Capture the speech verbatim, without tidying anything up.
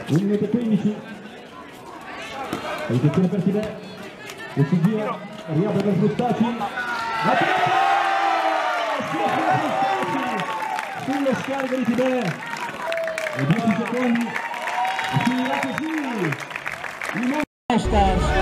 un minuto e quindici. Posizione per Tibè, questo giro, riapre per Frustacci, la testa! Si apre Frustacci sulle scariche di Tibè, e dieci secondi, e finirà così, il Stars.